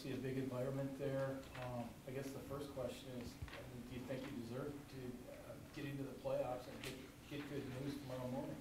obviously a big environment there. I guess the first question is, do you think you deserve to get into the playoffs and get good news tomorrow morning?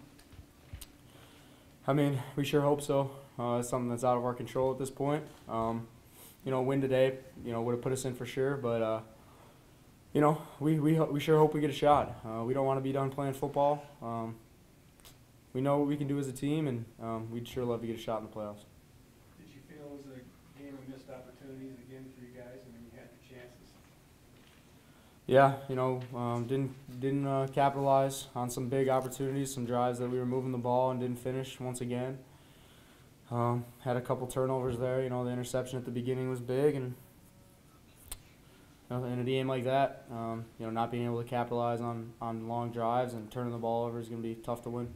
I mean, we sure hope so. It's something that's out of our control at this point. You know, win today, you know, would have put us in for sure, but you know, we sure hope we get a shot. We don't want to be done playing football. We know what we can do as a team, and we'd sure love to get a shot in the playoffs. Did you feel it was a game of missed opportunities again for you guys? I mean, you had your chances. Yeah, you know, didn't capitalize on some big opportunities, some drives that we were moving the ball and didn't finish once again. Had a couple turnovers there. You know, the interception at the beginning was big, and you know, in a game like that, you know, not being able to capitalize on long drives and turning the ball over is going to be tough to win.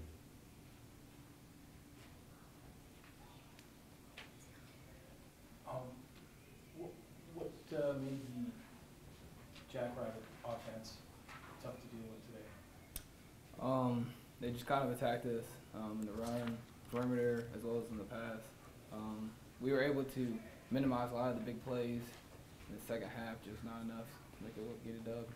What made the Jackrabbit offense tough to deal with today? They just kind of attacked us in the run, perimeter, as well as in the pass. We were able to minimize a lot of the big plays in the second half, just not enough to make it get a dub.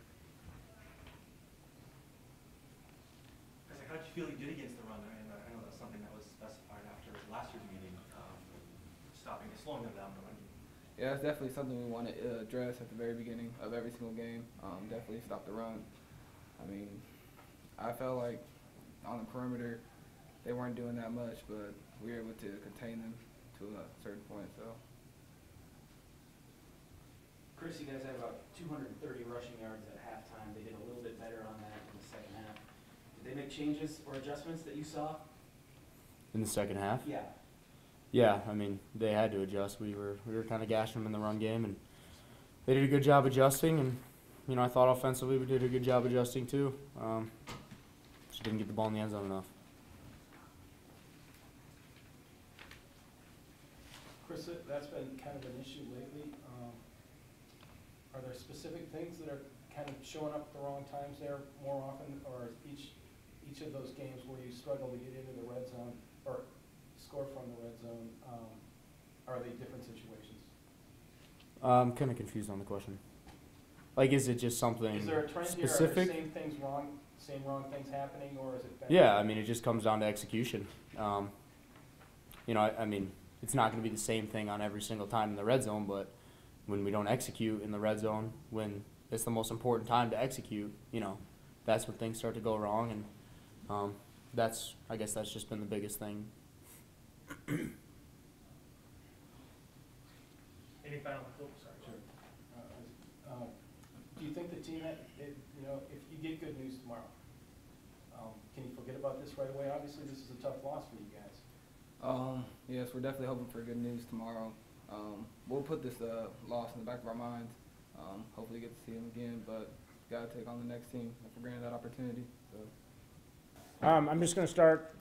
How did you feel you did against the run? And I know that's something that was specified after last year's meeting, slowing them down the run. Yeah, it's definitely something we want to address at the very beginning of every single game. Definitely stop the run. I mean, I felt like on the perimeter they weren't doing that much, but we were able to contain them to a certain point. So. Chris, you guys had about 230 rushing yards at halftime. They did a little bit better on that in the second half. Did they make changes or adjustments that you saw? In the second half? Yeah. Yeah, I mean, they had to adjust. We were kind of gashing them in the run game, and they did a good job adjusting. And you know, I thought offensively we did a good job adjusting too. Just didn't get the ball in the end zone enough. Chris, that's been kind of an issue lately. Are there specific things that are kind of showing up at the wrong times there more often, or each of those games where you struggle to get into the red zone or score from the red zone, are they different situations? I'm kind of confused on the question. Like, is it just something is there a trend specific? Here? Are the same wrong things happening, or is it better? Yeah, I mean, it just comes down to execution. You know, I mean, it's not going to be the same thing on every single time in the red zone, but when we don't execute in the red zone, when it's the most important time to execute, you know, that's when things start to go wrong, and I guess that's just been the biggest thing. Any final thoughts? Sure. Do you think the team, you know, if you get good news tomorrow, can you forget about this right away? Obviously, this is a tough loss for you guys. Yes, we're definitely hoping for good news tomorrow. We'll put this loss in the back of our minds. Hopefully get to see them again, but got to take on the next team if we're granted that opportunity. So. I'm just going to start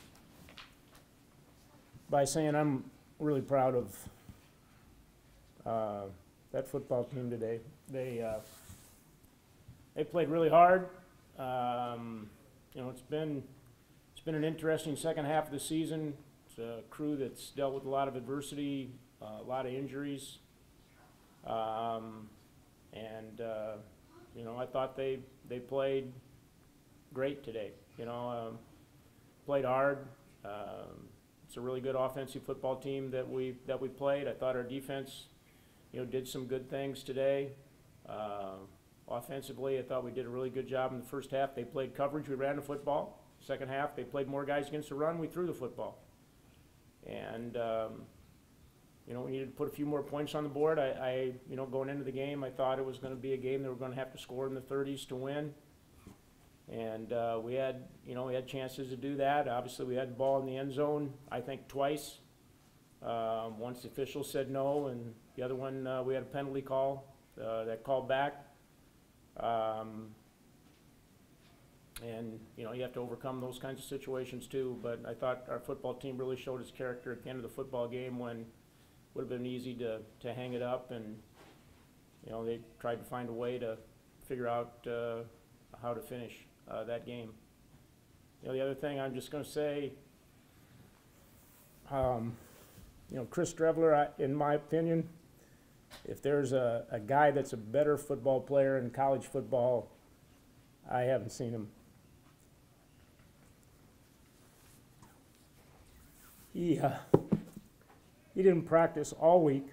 by saying I'm really proud of that football team today. They played really hard. You know, it's been an interesting second half of the season. It's a crew that's dealt with a lot of adversity, a lot of injuries, and you know, I thought they played great today. You know, played hard. It's a really good offensive football team that we played. I thought our defense, you know, did some good things today. Offensively, I thought we did a really good job in the first half. They played coverage. We ran the football. Second half, they played more guys against the run. We threw the football. And you know, we needed to put a few more points on the board. You know, going into the game, I thought it was going to be a game that we're going to have to score in the 30s to win. And we had chances to do that. Obviously, we had the ball in the end zone, I think, twice. Once the official said no, and the other one we had a penalty call that called back. And you know, you have to overcome those kinds of situations too. But I thought our football team really showed its character at the end of the football game, when it would have been easy to hang it up, and you know, they tried to find a way to figure out how to finish that game. You know, the other thing I'm just going to say, you know, Chris Drevler, in my opinion, if there's a guy that's a better football player in college football, I haven't seen him. He didn't practice all week.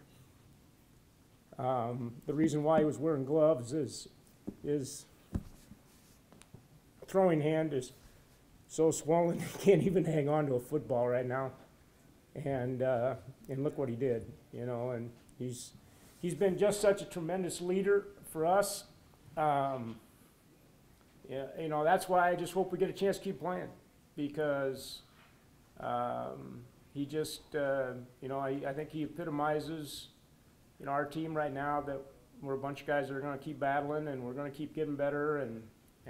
The reason why he was wearing gloves is his throwing hand is so swollen he can't even hang on to a football right now. And look what he did, you know. And he's been just such a tremendous leader for us. Yeah, you know, that's why I just hope we get a chance to keep playing, because he just, you know, I think he epitomizes, you know, our team right now, that we're a bunch of guys that are going to keep battling and we're going to keep getting better, and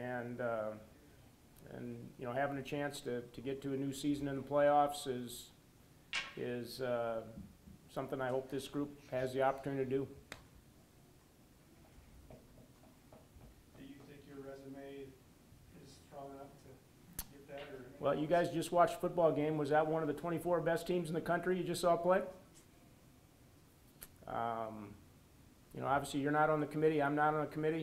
you know, having a chance to get to a new season in the playoffs is something I hope this group has the opportunity to do. Do you think your resume is strong enough to get that, or? Well, you guys just watched a football game. Was that one of the 24 best teams in the country you just saw play? You know, obviously you're not on the committee. I'm not on the committee.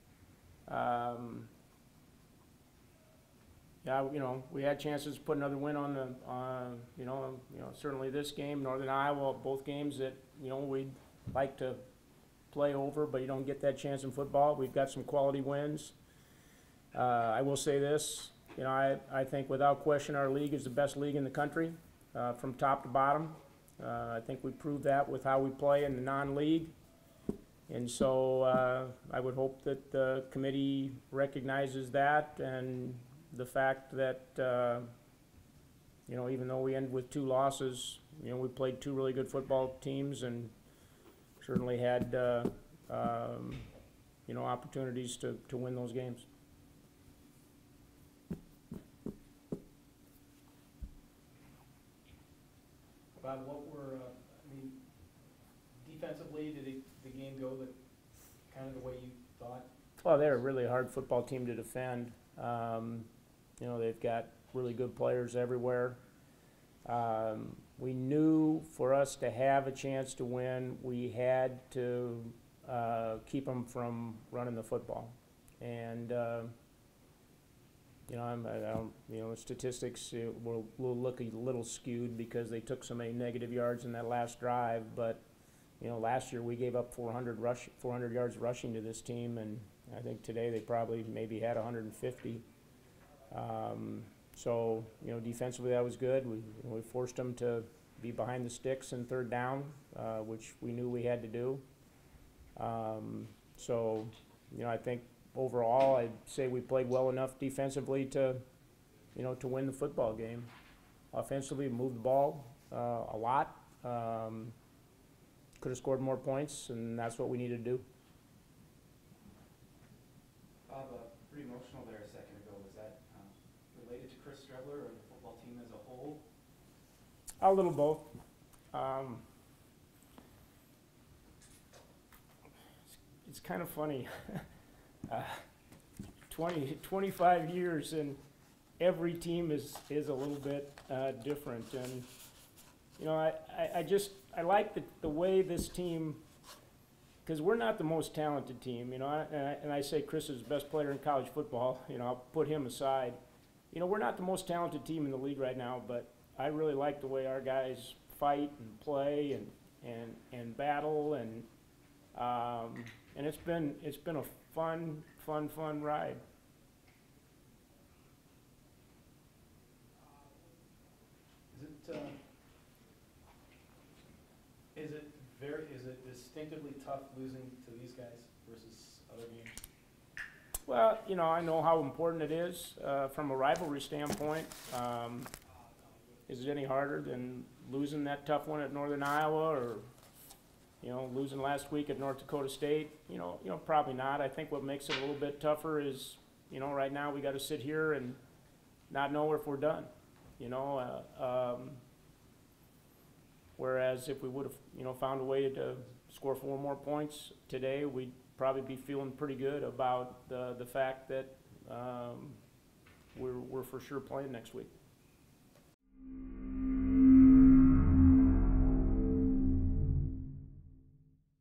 Yeah, you know, we had chances to put another win on the, you know, certainly this game, Northern Iowa, both games that, you know, we'd like to play over, but you don't get that chance in football. We've got some quality wins. I will say this, you know, I think without question our league is the best league in the country, from top to bottom. I think we proved that with how we play in the non-league. And so I would hope that the committee recognizes that, and the fact that, you know, even though we ended with 2 losses, you know, we played 2 really good football teams and certainly had, you know, opportunities to win those games. Bob, what were, I mean, defensively, did the game go kind of the way you thought? Well, they're a really hard football team to defend. You know, they've got really good players everywhere. We knew for us to have a chance to win, we had to keep them from running the football. And you know, I don't, you know, statistics will look a little skewed because they took so many negative yards in that last drive. But you know, last year we gave up 400 yards rushing to this team, and I think today they probably maybe had 150. So, you know, defensively that was good. We forced them to be behind the sticks in 3rd down, which we knew we had to do. So, you know, I think overall I'd say we played well enough defensively to, you know, to win the football game. Offensively, we moved the ball a lot. Could have scored more points, and that's what we needed to do. Bob, pretty emotional there a second ago. Was that related to Chris Strebler or the football team as a whole? A little both. It's kind of funny. 25 years, and every team is a little bit different. And you know, I like the way this team, because we're not the most talented team, you know, and I say Chris is the best player in college football, you know, I'll put him aside. You know, we're not the most talented team in the league right now, but I really like the way our guys fight and play and battle, and it's been a fun ride. Is it distinctively tough losing to these guys versus other games? Well, you know, I know how important it is from a rivalry standpoint. Is it any harder than losing that tough one at Northern Iowa, or, you know, losing last week at North Dakota State? You know, probably not. I think what makes it a little bit tougher is, you know, right now we got to sit here and not know if we're done. You know, whereas if we would have, you know, found a way to score 4 more points today, we'd probably be feeling pretty good about the fact that we're for sure playing next week.